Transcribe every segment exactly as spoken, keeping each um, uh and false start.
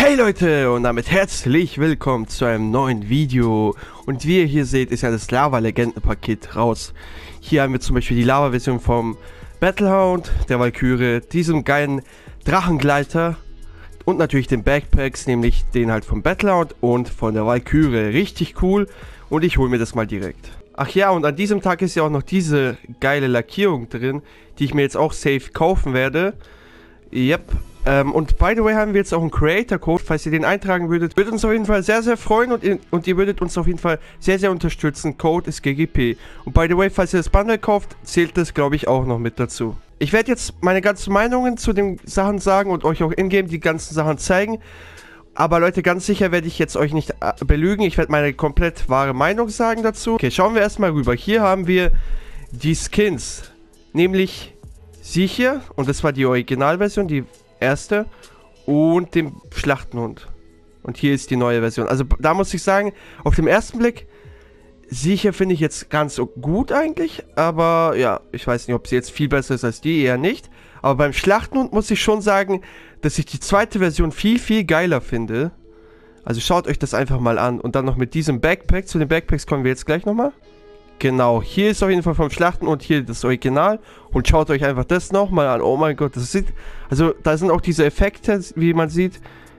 Hey Leute und damit herzlich willkommen zu einem neuen Video. Und wie ihr hier seht, ist ja das Lava-Legenden-Paket raus. Hier haben wir zum Beispiel die Lava-Version vom Battlehound, der Valkyrie, diesem geilen Drachengleiter und natürlich den Backpacks, nämlich den halt vom Battlehound und von der Valkyrie. Richtig cool und ich hole mir das mal direkt. Ach ja, und an diesem Tag ist ja auch noch diese geile Lackierung drin, die ich mir jetzt auch safe kaufen werde. Yep. Ähm, und by the way haben wir jetzt auch einen Creator-Code, falls ihr den eintragen würdet, würde uns auf jeden Fall sehr, sehr freuen und, und ihr würdet uns auf jeden Fall sehr, sehr unterstützen. Code ist G G P. Und by the way, falls ihr das Bundle kauft, zählt das, glaube ich, auch noch mit dazu. Ich werde jetzt meine ganzen Meinungen zu den Sachen sagen und euch auch in-game die ganzen Sachen zeigen. Aber Leute, ganz sicher werde ich jetzt euch nicht belügen. Ich werde meine komplett wahre Meinung sagen dazu. Okay, schauen wir erstmal rüber. Hier haben wir die Skins, nämlich sie hier, und das war die Originalversion, die erste, und den Schlachtenhund. Und hier ist die neue Version. Also da muss ich sagen, auf den ersten Blick, sie hier finde ich jetzt ganz gut eigentlich, aber ja, ich weiß nicht, ob sie jetzt viel besser ist als die, eher nicht. Aber beim Schlachtenhund muss ich schon sagen, dass ich die zweite Version viel, viel geiler finde. Also schaut euch das einfach mal an. Und dann noch mit diesem Backpack. Zu den Backpacks kommen wir jetzt gleich nochmal. Genau, hier ist auf jeden Fall vom Schlachtenhund hier das Original. Und schaut euch einfach das nochmal an. Oh mein Gott, das sieht... Also da sind auch diese Effekte, wie man sieht.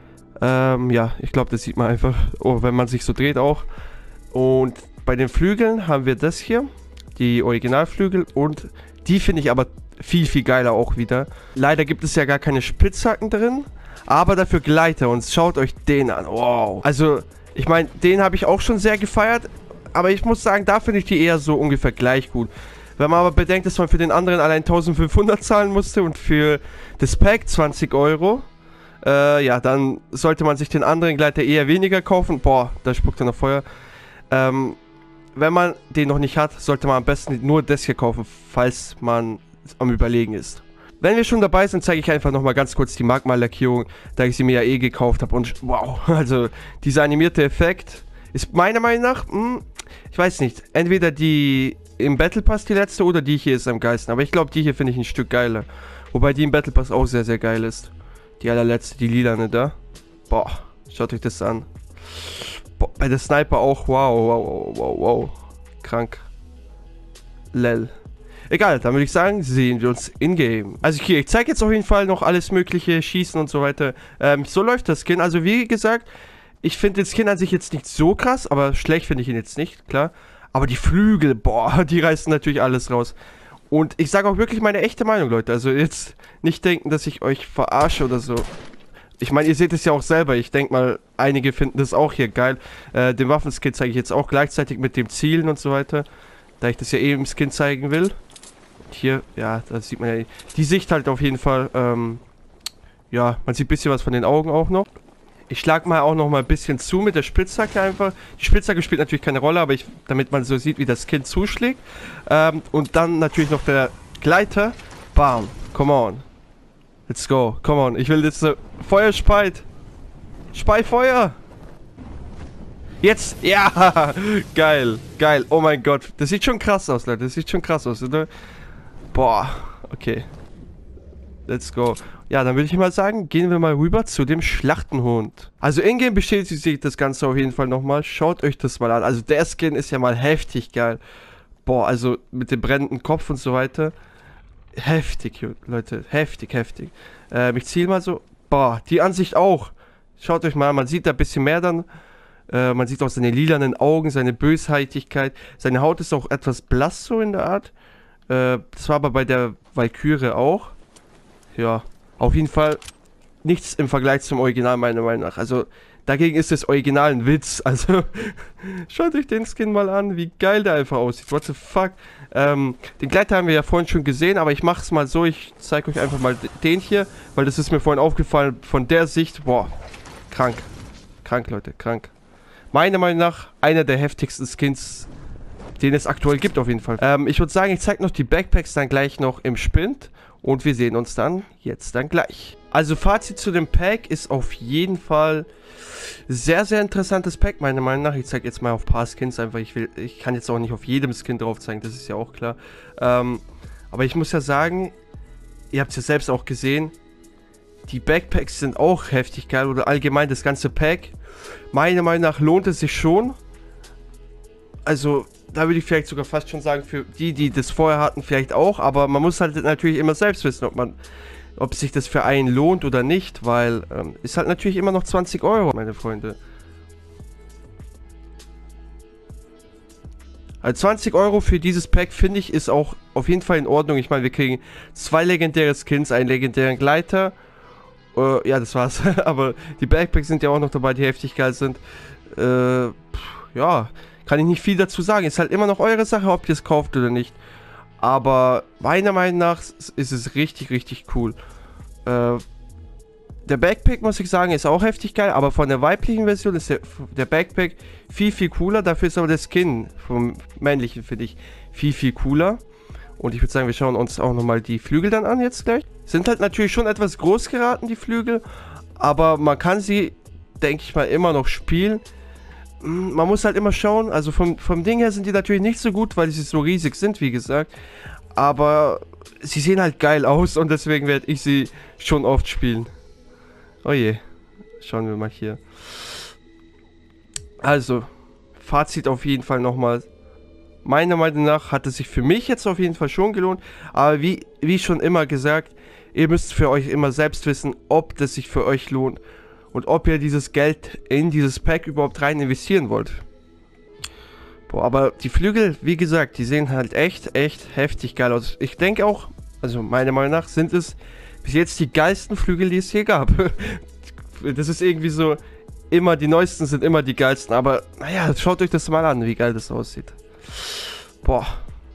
Ähm, ja, ich glaube, das sieht man einfach, oh, wenn man sich so dreht auch. Und bei den Flügeln haben wir das hier. Die Originalflügel. Und die finde ich aber viel, viel geiler auch wieder. Leider gibt es ja gar keine Spitzhacken drin, aber dafür Gleiter. Und schaut euch den an. Wow. Also, ich meine, den habe ich auch schon sehr gefeiert. Aber ich muss sagen, da finde ich die eher so ungefähr gleich gut. Wenn man aber bedenkt, dass man für den anderen allein eintausendfünfhundert zahlen musste und für das Pack zwanzig Euro, äh, ja, dann sollte man sich den anderen Gleiter eher weniger kaufen. Boah, da spuckt er noch Feuer. Ähm, wenn man den noch nicht hat, sollte man am besten nur das hier kaufen, falls man am Überlegen ist. Wenn wir schon dabei sind, zeige ich einfach nochmal ganz kurz die Magma-Lackierung, da ich sie mir ja eh gekauft habe. Und wow, also dieser animierte Effekt ist meiner Meinung nach, mh, ich weiß nicht, entweder die im Battle Pass die letzte oder die hier ist am geilsten. Aber ich glaube, die hier finde ich ein Stück geiler. Wobei die im Battle Pass auch sehr, sehr geil ist. Die allerletzte, die lilane da. Boah, schaut euch das an. Boah, bei der Sniper auch, wow, wow, wow, wow. Krank. Lel. Egal, dann würde ich sagen, sehen wir uns in-game. Also hier, ich zeige jetzt auf jeden Fall noch alles mögliche, Schießen und so weiter. Ähm, so läuft das Skin. Also wie gesagt, ich finde den Skin an sich jetzt nicht so krass, aber schlecht finde ich ihn jetzt nicht, klar. Aber die Flügel, boah, die reißen natürlich alles raus. Und ich sage auch wirklich meine echte Meinung, Leute. Also jetzt nicht denken, dass ich euch verarsche oder so. Ich meine, ihr seht es ja auch selber. Ich denke mal, einige finden das auch hier geil. Äh, den Waffenskin zeige ich jetzt auch gleichzeitig mit dem Zielen und so weiter. Da ich das ja eben im Skin zeigen will. Hier, ja, da sieht man ja die Sicht halt auf jeden Fall. Ähm, ja, man sieht ein bisschen was von den Augen auch noch. Ich schlage mal auch noch mal ein bisschen zu mit der Spitzhacke einfach. Die Spitzhacke spielt natürlich keine Rolle, aber ich, damit man so sieht, wie das Skin zuschlägt. Ähm, und dann natürlich noch der Gleiter. Bam, come on. Let's go, come on. Ich will jetzt äh, Feuer speit. Spei Feuer. Jetzt, ja, geil, geil. Oh mein Gott, das sieht schon krass aus, Leute. Das sieht schon krass aus, oder? Boah, okay. Let's go. Ja, dann würde ich mal sagen, gehen wir mal rüber zu dem Schlachtenhund. Also in-game bestätigt sich das Ganze auf jeden Fall nochmal. Schaut euch das mal an. Also der Skin ist ja mal heftig geil. Boah, also mit dem brennenden Kopf und so weiter. Heftig, Leute. Heftig, heftig. Ähm, ich ziele mal so. Boah, die Ansicht auch. Schaut euch mal an. Man sieht da ein bisschen mehr dann. Äh, man sieht auch seine lilanen Augen, seine Bösheitigkeit. Seine Haut ist auch etwas blass so in der Art. Äh, das war aber bei der Valkyrie auch. Ja, auf jeden Fall nichts im Vergleich zum Original meiner Meinung nach. Also dagegen ist das Original ein Witz. Also schaut euch den Skin mal an, wie geil der einfach aussieht. What the fuck. Ähm, den Gleiter haben wir ja vorhin schon gesehen, aber ich mache es mal so. Ich zeige euch einfach mal den hier, weil das ist mir vorhin aufgefallen von der Sicht. Boah, krank. Krank, Leute, krank. Meiner Meinung nach einer der heftigsten Skins, den es aktuell gibt auf jeden Fall. Ähm, ich würde sagen, ich zeige noch die Backpacks dann gleich noch im Spind. Und wir sehen uns dann jetzt dann gleich. Also Fazit zu dem Pack ist auf jeden Fall sehr, sehr interessantes Pack, meiner Meinung nach. Ich zeige jetzt mal auf ein paar Skins einfach. Ich, will, ich kann jetzt auch nicht auf jedem Skin drauf zeigen, das ist ja auch klar. Ähm, aber ich muss ja sagen, ihr habt es ja selbst auch gesehen, die Backpacks sind auch heftig geil oder allgemein das ganze Pack. Meiner Meinung nach lohnt es sich schon. Also da würde ich vielleicht sogar fast schon sagen, für die, die das vorher hatten, vielleicht auch. Aber man muss halt natürlich immer selbst wissen, ob man, ob sich das für einen lohnt oder nicht. Weil ähm, ist halt natürlich immer noch zwanzig Euro, meine Freunde. Also zwanzig Euro für dieses Pack, finde ich, ist auch auf jeden Fall in Ordnung. Ich meine, wir kriegen zwei legendäre Skins, einen legendären Gleiter. Uh, ja, das war's. Aber die Backpacks sind ja auch noch dabei, die heftig geil sind. Äh, pff, ja, kann ich nicht viel dazu sagen. Ist halt immer noch eure Sache, ob ihr es kauft oder nicht. Aber meiner Meinung nach ist es richtig, richtig cool. Äh, der Backpack, muss ich sagen, ist auch heftig geil. Aber von der weiblichen Version ist der, der Backpack viel, viel cooler. Dafür ist aber der Skin vom männlichen, finde ich, viel, viel cooler. Und ich würde sagen, wir schauen uns auch nochmal die Flügel dann an jetzt gleich. Sind halt natürlich schon etwas groß geraten, die Flügel. Aber man kann sie, denke ich mal, immer noch spielen. Man muss halt immer schauen. Also vom, vom Ding her sind die natürlich nicht so gut, weil sie so riesig sind, wie gesagt. Aber sie sehen halt geil aus und deswegen werde ich sie schon oft spielen. Oh je. Schauen wir mal hier. Also, Fazit auf jeden Fall nochmal. Meiner Meinung nach hat es sich für mich jetzt auf jeden Fall schon gelohnt. Aber wie, wie schon immer gesagt, ihr müsst für euch immer selbst wissen, ob das sich für euch lohnt. Und ob ihr dieses Geld in dieses Pack überhaupt rein investieren wollt. Boah, aber die Flügel, wie gesagt, die sehen halt echt, echt heftig geil aus. Ich denke auch, also meiner Meinung nach sind es bis jetzt die geilsten Flügel, die es hier gab. Das ist irgendwie so, immer die neuesten sind immer die geilsten. Aber naja, schaut euch das mal an, wie geil das aussieht. Boah.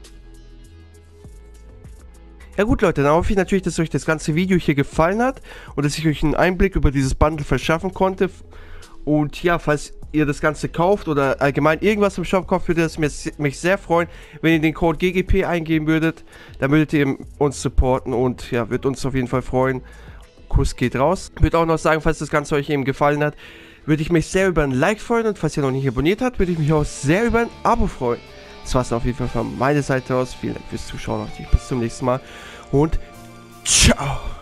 Ja gut Leute, dann hoffe ich natürlich, dass euch das ganze Video hier gefallen hat und dass ich euch einen Einblick über dieses Bundle verschaffen konnte. Und ja, falls ihr das Ganze kauft oder allgemein irgendwas im Shop kauft, würde es mich sehr freuen, wenn ihr den Code G G P eingeben würdet. Dann würdet ihr uns supporten und ja, wird uns auf jeden Fall freuen. Kuss geht raus. Ich würde auch noch sagen, falls das Ganze euch eben gefallen hat, würde ich mich sehr über ein Like freuen und falls ihr noch nicht abonniert habt, würde ich mich auch sehr über ein Abo freuen. Das war es auf jeden Fall von meiner Seite aus. Vielen Dank fürs Zuschauen. Bis zum nächsten Mal und ciao.